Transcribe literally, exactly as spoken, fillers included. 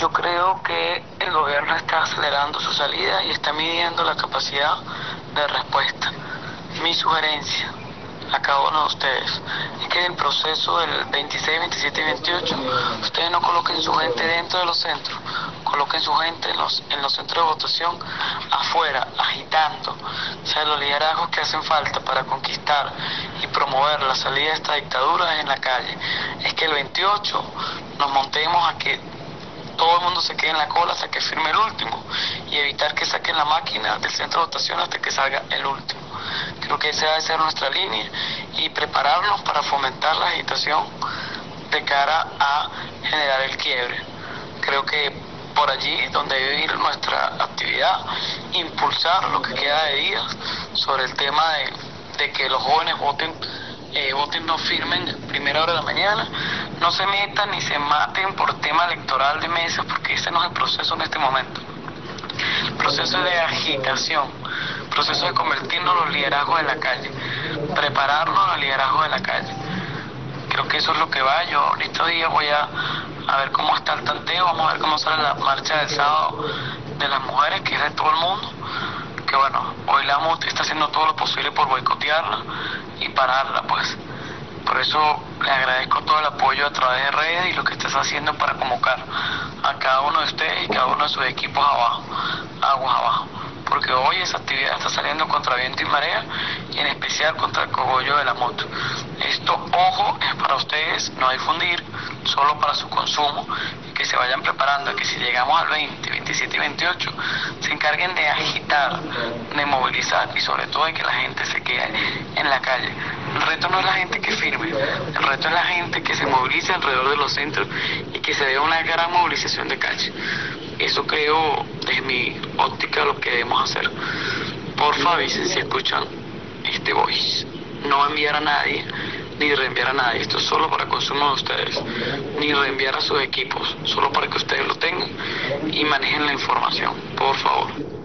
Yo creo que el gobierno está acelerando su salida y está midiendo la capacidad de respuesta. Mi sugerencia a cada uno de ustedes es que en el proceso del veintiséis, veintisiete y veintiocho ustedes no coloquen su gente dentro de los centros, coloquen su gente en los, en los centros de votación afuera, agitando. O sea, los liderazgos que hacen falta para conquistar y promover la salida de esta dictadura es en la calle. Es que el veintiocho nos montemos a que todo el mundo se quede en la cola hasta que firme el último y evitar que saquen la máquina del centro de votación hasta que salga el último. Creo que esa debe ser nuestra línea y prepararnos para fomentar la agitación de cara a generar el quiebre. Creo que por allí donde debe ir nuestra actividad, impulsar lo que queda de días sobre el tema de, de que los jóvenes voten, eh, voten no firmen primera hora de la mañana, no se metan ni se maten por tema electoral de mesas, porque ese no es el proceso en este momento. El proceso de agitación, proceso de convertirnos en los liderazgos de la calle, prepararnos a los liderazgos de la calle. Creo que eso es lo que va. Yo en estos días voy a, a ver cómo está el tanteo, vamos a ver cómo sale la marcha del sábado de las mujeres, que es de todo el mundo, que bueno, hoy la M U T está haciendo todo lo posible por boicotearla y pararla, pues. Por eso le agradezco todo el apoyo a través de redes y lo que estás haciendo para convocar a cada uno de ustedes y cada uno de sus equipos abajo, aguas abajo. Porque hoy esa actividad está saliendo contra viento y marea y en especial contra el cogollo de la moto. Esto, ojo, es para ustedes, no difundir, solo para su consumo, y que se vayan preparando, que si llegamos al veinte, veintisiete y veintiocho, se encarguen de agitar, de movilizar y sobre todo de que la gente se quede en la calle. El reto no es la gente que firme, el reto es la gente que se movilice alrededor de los centros y que se dé una gran movilización de calle. Eso creo, desde mi óptica, lo que debemos hacer. Porfa, avisen si escuchan este voice. No enviar a nadie, ni reenviar a nadie. Esto es solo para consumo de ustedes. Ni reenviar a sus equipos, solo para que ustedes lo tengan y manejen la información. Por favor.